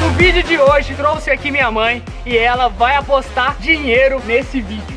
No vídeo de hoje trouxe aqui minha mãe e ela vai apostar dinheiro nesse vídeo.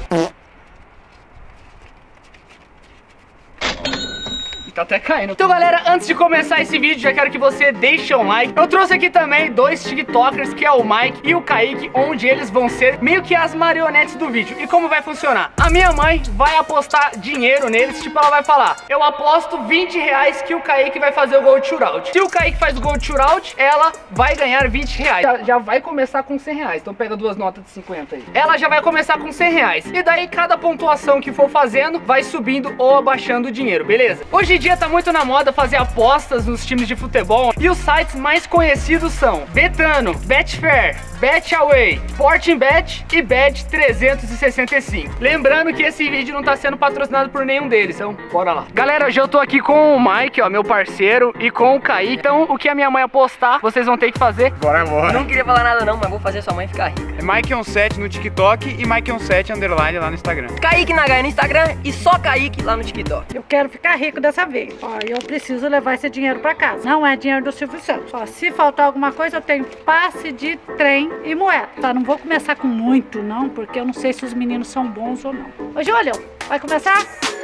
Tá até caindo. Então galera, antes de começar esse vídeo, já quero que você deixe um like. Eu trouxe aqui também dois tiktokers, que é o Mike e o Kaique, onde eles vão ser meio que as marionetes do vídeo. E como vai funcionar? A minha mãe vai apostar dinheiro neles, tipo, ela vai falar: eu aposto 20 reais que o Kaique vai fazer o gol de shootout. Se o Kaique faz o gol de shootout, ela vai ganhar 20 reais. Já vai começar com 100 reais, então pega duas notas de 50 aí. Ela já vai começar com 100 reais. E daí cada pontuação que for fazendo, vai subindo ou abaixando o dinheiro, beleza? Hoje em dia tá muito na moda fazer apostas nos times de futebol e os sites mais conhecidos são Betano, Betfair, Betaway, Sportingbet e Bet365. Lembrando que esse vídeo não tá sendo patrocinado por nenhum deles, então bora lá. Galera, hoje eu tô aqui com o Mike, ó, meu parceiro, e com o Kaique. Então o que a minha mãe apostar, vocês vão ter que fazer. Bora. Não queria falar nada não, mas vou fazer sua mãe ficar rica. É Mike17 no TikTok e Mike17 underline lá no Instagram. Kaique Nagai no Instagram e só Kaique lá no TikTok. Eu quero ficar rico dessa vez. Ó, eu preciso levar esse dinheiro pra casa. Não é dinheiro do Silvio Santos. Ó, se faltar alguma coisa, eu tenho passe de trem e moeda. Tá, não vou começar com muito, não, porque eu não sei se os meninos são bons ou não. Ô, Júlio, vai começar?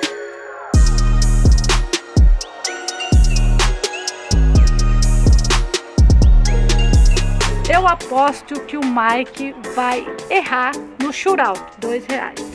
Eu aposto que o Mike vai errar no shootout. 2 reais.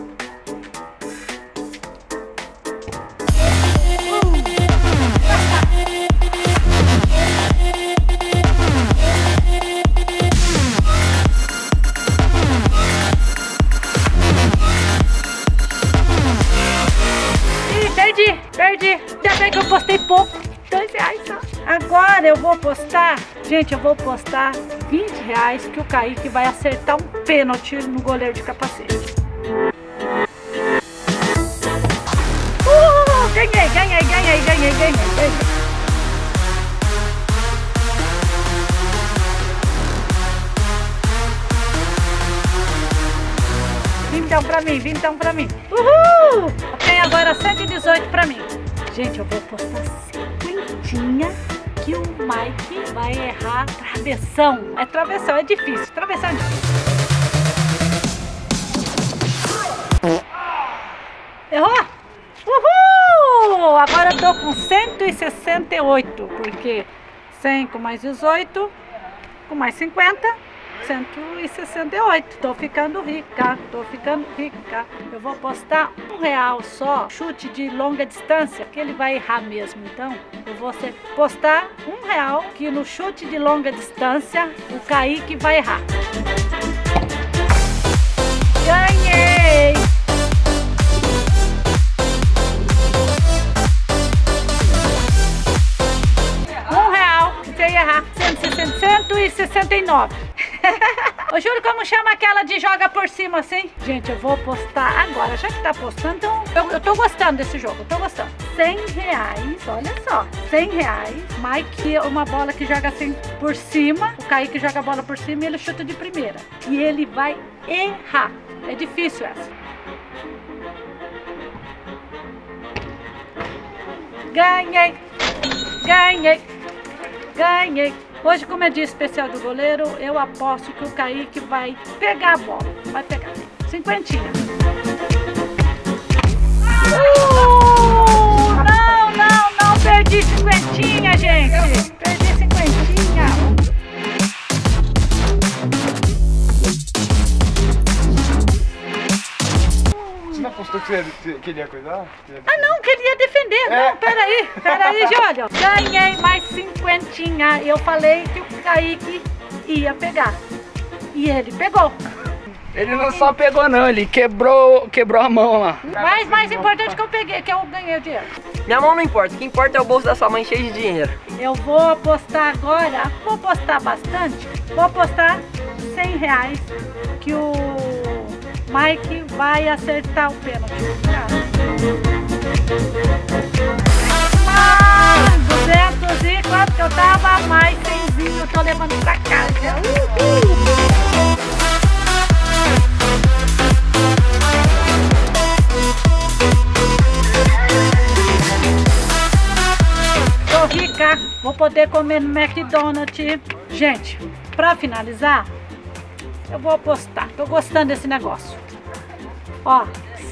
Perdi. Ainda bem que eu postei pouco. 2 reais só. Agora eu vou postar, gente, eu vou postar 20 reais que o Kaique vai acertar um pênalti no goleiro de capacete. Ganhei. Vintão pra mim. Uhul! Tem agora 118 pra mim. Gente, eu vou postar 50 que o Mike vai errar travessão. É travessão, é difícil. Travessão é difícil. Errou? Uhul! Agora eu tô com 168, porque 100 com mais 18, com mais 50... 168. Tô ficando rica. Eu vou postar R$1 só, chute de longa distância, que ele vai errar mesmo. Então, eu vou postar R$1 que no chute de longa distância o Kaique vai errar. Ganhei! R$1 sem errar. 169. Ô Júlio, como chama aquela de joga por cima assim? Gente, eu vou postar agora, já que tá postando, então eu tô gostando desse jogo, eu tô gostando. 100 reais, olha só, 100 reais, Mike, uma bola que joga assim por cima, o Kaique joga a bola por cima e ele chuta de primeira. E ele vai errar, é difícil essa. Ganhei. Hoje, como é dia especial do goleiro, eu aposto que o Kaique vai pegar a bola. Vai pegar. 50. Não. Perdi 50, gente. Perdi 50. Você não apostou que ele ia cuidar? Ah, não, que ele ia defender. Não, peraí, Júlio. Ganhei mais 50. Eu falei que o Kaique ia pegar. E ele pegou. Ele não só pegou não, ele quebrou a mão lá. Mas mais importante que eu peguei, que eu ganhei o dinheiro. Minha mão não importa, o que importa é o bolso da sua mãe cheio de dinheiro. Eu vou apostar agora, vou apostar bastante. Vou apostar 100 reais que o Mike vai acertar o pênalti. 204 que eu tava, mais 100 eu tô levando pra casa. Tô rica, vou vou poder comer no McDonald's. Gente, pra finalizar, eu vou apostar. Tô gostando desse negócio. Ó,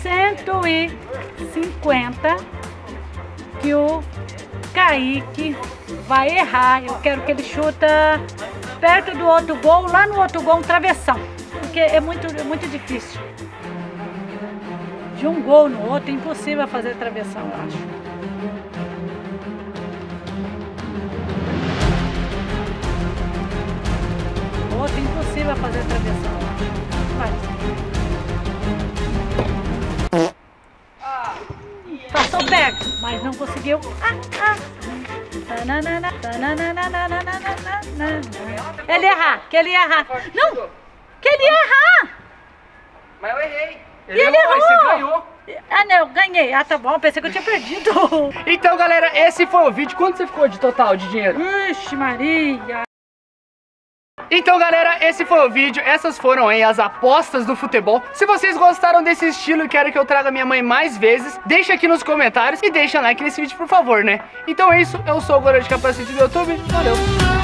150 que o Kaique vai errar. Eu quero que ele chuta perto do outro gol, lá no outro gol, um travessão. Porque é muito difícil. De um gol no outro, é impossível fazer travessão, eu acho. O outro, é impossível fazer travessão, eu acho. Vai. Passou perto, mas não conseguiu. Ele ia errar, que ele ia errar. Não, que ele ia errar. Mas eu errei. Ele Ele errou, errou. você ganhou. Ah, não, eu ganhei. Ah, tá bom, pensei que eu tinha perdido. Então, galera, esse foi o vídeo. Quanto você ficou de total de dinheiro? Ixi, Maria. Então, galera, esse foi o vídeo. Essas foram aí as apostas do futebol. Se vocês gostaram desse estilo e querem que eu traga minha mãe mais vezes, deixa aqui nos comentários e deixa like nesse vídeo, por favor, né? Então é isso, eu sou o Gordo de Capacete do YouTube. Valeu!